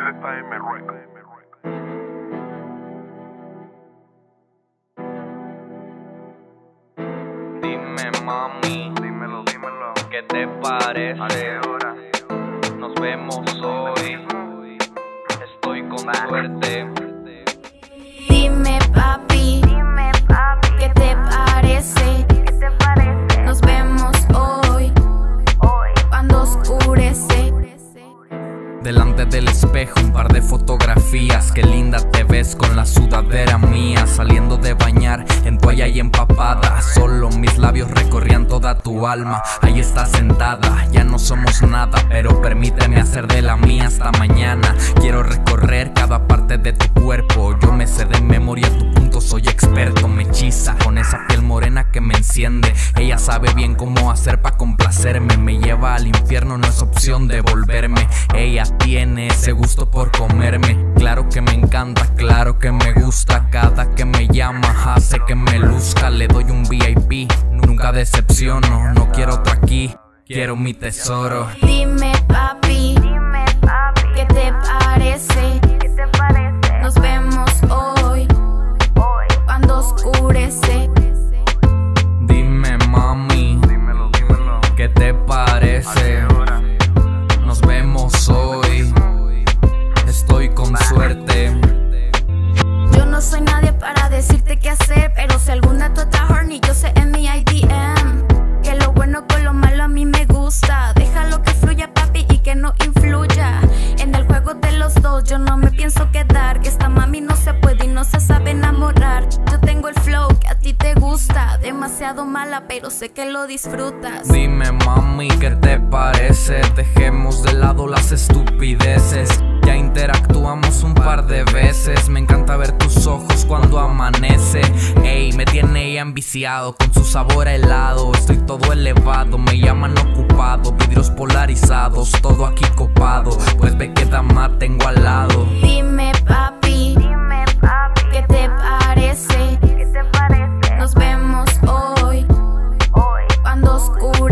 ZM Records. Dime mami, Dímelo, ¿qué te parece? ¿a qué hora? Nos vemos hoy, estoy con suerte. Dime papi, ¿qué te parece? Nos vemos hoy, cuando oscurece. Delante del espejo un par de fotografías. Qué linda te ves con la sudadera mía. Saliendo de bañar en toalla y empapada. Solo mis labios recorrían toda tu alma. Ahí estás sentada, ya no somos nada, pero permíteme hacer de la mía hasta mañana. Quiero recorrer cada parte de tu cuerpo. Yo me sé de memoria tu punto, soy experto. Me hechiza con esa piel morena que me enciende. Ella sabe bien cómo hacer pa' complacerme. Me lleva al infierno, no es opción de volverme. Ella tiene ese gusto por comerme. Claro que me encanta, claro que me gusta. Cada que me llama hace que me luzca. Le doy un VIP, nunca decepciono. No quiero otro aquí, quiero mi tesoro. Dime papi, ¿qué te parece? Nos vemos hoy, cuando oscurece. Dime mami, Dímelo, ¿qué te ¿a parece? qué hora? Nos vemos hoy, estoy con suerte. Yo no soy nadie para decirte qué hacer, pero si alguna tú estás horny, yo sé en mi IDM que lo bueno con lo malo a mí me gusta. Déjalo que fluya papi y que no influya en el juego de los dos. Yo no me pienso quedar, que esta mami no se puede y no se sabe enamorar. Yo tengo el flow que a ti te gusta, demasiado mala pero sé que lo disfrutas. Dime mami, ¿qué te parece? Dejemos de lado las estupideces. Ya interactuamos un par de veces. Me encanta ver tus ojos cuando amanece. Ey, me tiene ella enviciado con su sabor a helado. Estoy todo elevado, me llaman ocupado. Vidrios polarizados, todo aquí copado. Pues ve que dama tengo al lado. Dime papi, ¿qué te parece? Nos vemos hoy, cuando oscurece.